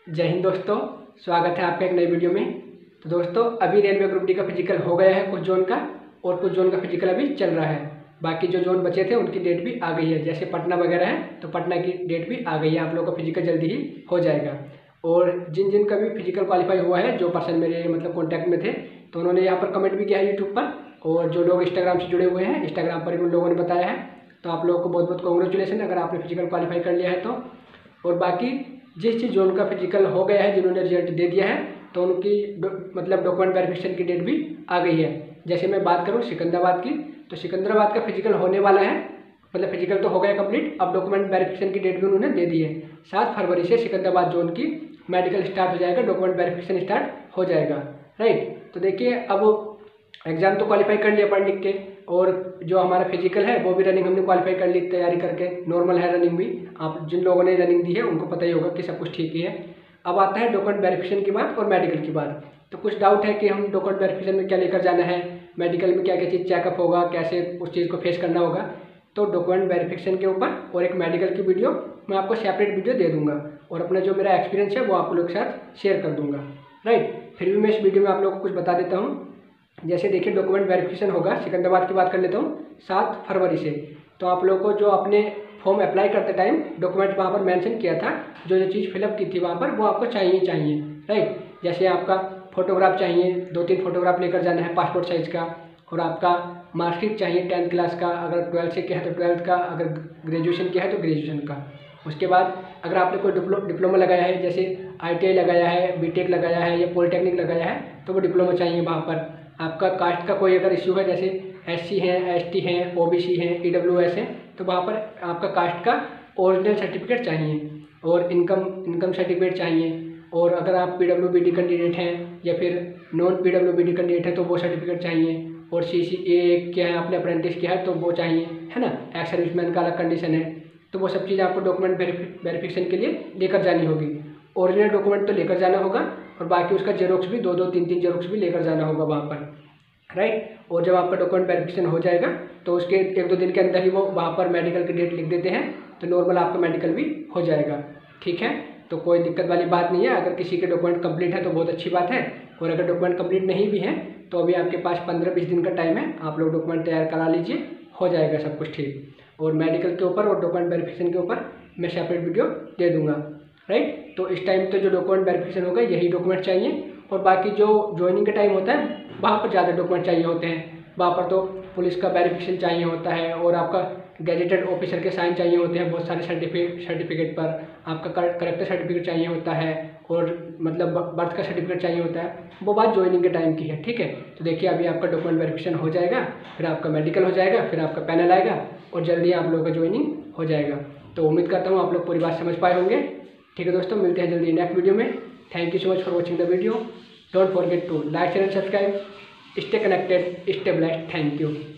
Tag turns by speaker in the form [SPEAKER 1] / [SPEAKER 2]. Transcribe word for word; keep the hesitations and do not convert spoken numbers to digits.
[SPEAKER 1] जय हिंद दोस्तों, स्वागत है आपका एक नई वीडियो में। तो दोस्तों, अभी रेलवे ग्रुप डी का फिजिकल हो गया है कुछ जोन का, और कुछ जोन का फिजिकल अभी चल रहा है। बाकी जो जोन बचे थे उनकी डेट भी आ गई है, जैसे पटना वगैरह है तो पटना की डेट भी आ गई है। आप लोगों का फिजिकल जल्दी ही हो जाएगा। और जिन जिन का भी फिजिकल क्वालिफाई हुआ है, जो पर्सन मेरे मतलब कॉन्टैक्ट में थे, तो उन्होंने यहाँ पर कमेंट भी किया है यूट्यूब पर, और जो लोग इंस्टाग्राम से जुड़े हुए हैं इंस्टाग्राम पर भी उन लोगों ने बताया है। तो आप लोगों को बहुत बहुत कॉन्ग्रेचुलेसन अगर आपने फिजिकल क्वालिफाई कर लिया है तो। और बाकी जिस चीज़ जोन का फिजिकल हो गया है, जिन्होंने रिजल्ट दे दिया है, तो उनकी डो, मतलब डॉक्यूमेंट वेरिफिकेशन की डेट भी आ गई है। जैसे मैं बात करूँ सिकंदराबाद की, तो सिकंदराबाद का फिजिकल होने वाला है, मतलब फिजिकल तो हो गया कंप्लीट, अब डॉक्यूमेंट वेरिफिकेशन की डेट भी उन्होंने दे दी है। सात फरवरी से सिकंदराबाद जोन की मेडिकल स्टार्ट हो जाएगा, डॉक्यूमेंट वेरिफिकेशन स्टार्ट हो जाएगा। राइट, तो देखिए अब एग्जाम तो क्वालिफाई कर लिया पढ़ लिख के, और जो हमारा फिजिकल है वो भी रनिंग हमने क्वालिफाई कर ली तैयारी करके। नॉर्मल है रनिंग भी, आप जिन लोगों ने रनिंग दी है उनको पता ही होगा कि सब कुछ ठीक ही है। अब आता है डॉक्यूमेंट वेरिफिकेशन की बात और मेडिकल की बात। तो कुछ डाउट है कि हम डॉक्यूमेंट वेरिफिकेशन में क्या लेकर जाना है, मेडिकल में क्या क्या चीज़ चेकअप होगा, कैसे उस चीज़ को फेस करना होगा। तो डॉक्यूमेंट वेरिफिकेशन के ऊपर और एक मेडिकल की वीडियो मैं आपको सेपरेट वीडियो दे दूंगा, और अपना जो मेरा एक्सपीरियंस है वो आप लोगों के साथ शेयर कर दूंगा। राइट, फिर भी मैं इस वीडियो में आप लोगों को कुछ बता देता हूँ। जैसे देखिए, डॉक्यूमेंट वेरिफिकेशन होगा, सिकंदराबाद की बात कर लेता हूँ, सात फरवरी से। तो आप लोगों को जो अपने फॉर्म अप्लाई करते टाइम डॉक्यूमेंट वहाँ पर मेंशन किया था, जो जो चीज़ फिलअप की थी वहाँ पर, वो आपको चाहिए चाहिए राइट। जैसे आपका फोटोग्राफ चाहिए, दो तीन फोटोग्राफ लेकर जाना है पासपोर्ट साइज़ का, और आपका मार्कशीट चाहिए टेंथ क्लास का, अगर ट्वेल्थ से किया है तो ट्वेल्थ का, अगर ग्रेजुएशन किया है तो ग्रेजुएशन का। उसके बाद अगर आपने कोई डिप्लो डिप्लोमा लगाया है, जैसे आई टी आई लगाया है, बी टेक लगाया है या पॉलिटेक्निक लगाया है, तो वो डिप्लोमा चाहिए वहाँ पर। आपका कास्ट का कोई अगर इश्यू है, जैसे एस सी हैं, एस टी हैं, ओ बी सी हैं, ई डब्ल्यू एस हैं, तो वहाँ पर आपका कास्ट का ओरिजिनल सर्टिफिकेट चाहिए, और इनकम इनकम सर्टिफिकेट चाहिए। और अगर आप P W B D candidate हैं या फिर non P W B D candidate है तो वो सर्टिफिकेट चाहिए। और सी सी ए क्या है, आपने अप्रेंटिस किया है तो वो चाहिए, है ना। एक्स सर्विसमैन का अलग कंडीशन है। तो वो सब चीज़ आपको डॉक्यूमेंट वेरिफिकेशन के लिए लेकर जानी होगी। ओरिजिनल डॉक्यूमेंट तो लेकर जाना होगा, और बाकी उसका जेरोक्स भी दो दो तीन तीन जेरोक्स भी लेकर जाना होगा वहाँ पर। राइट, और जब आपका डॉक्यूमेंट वेरिफिकेशन हो जाएगा तो उसके एक दो दिन के अंदर ही वो वहाँ पर मेडिकल की डेट लिख देते हैं, तो नॉर्मल आपका मेडिकल भी हो जाएगा। ठीक है, तो कोई दिक्कत वाली बात नहीं है। अगर किसी के डॉक्यूमेंट कंप्लीट है तो बहुत अच्छी बात है, और अगर डॉक्यूमेंट कंप्लीट नहीं भी है तो अभी आपके पास पंद्रह बीस दिन का टाइम है, आप लोग डॉक्यूमेंट तैयार करा लीजिए, हो जाएगा सब कुछ ठीक। और मेडिकल के ऊपर और डॉक्यूमेंट वेरिफिकेशन के ऊपर मैं सेपरेट वीडियो दे दूंगा। राइट, तो इस टाइम तो जो डॉक्यूमेंट वेरिफिकेशन होगा यही डॉक्यूमेंट चाहिए, और बाकी जो ज्वाइनिंग का टाइम होता है वहाँ पर ज़्यादा डॉक्यूमेंट चाहिए होते हैं। वहाँ पर तो पुलिस का वेरिफिकेशन चाहिए होता है, और आपका गैजेटेड ऑफिसर के साइन चाहिए होते हैं बहुत सारे सर्टिफिकेट सर्टिफिकेट पर, आपका करेक्टर सर्टिफिकेट चाहिए होता है, और मतलब बर्थ का सर्टिफिकेट चाहिए होता है। वो बात ज्वाइनिंग के टाइम की है। ठीक है, तो देखिए अभी आपका डॉक्यूमेंट वेरिफिकेशन हो जाएगा, फिर आपका मेडिकल हो जाएगा, फिर आपका पैनल आएगा, और जल्दी आप लोगों का ज्वाइनिंग हो जाएगा। तो उम्मीद करता हूँ आप लोग पूरी बात समझ पाए होंगे। ठीक है दोस्तों, मिलते हैं जल्दी नेक्स्ट वीडियो में। Thank you so much for watching the video. Don't forget to like share and subscribe. Stay connected, stay blessed. Thank you.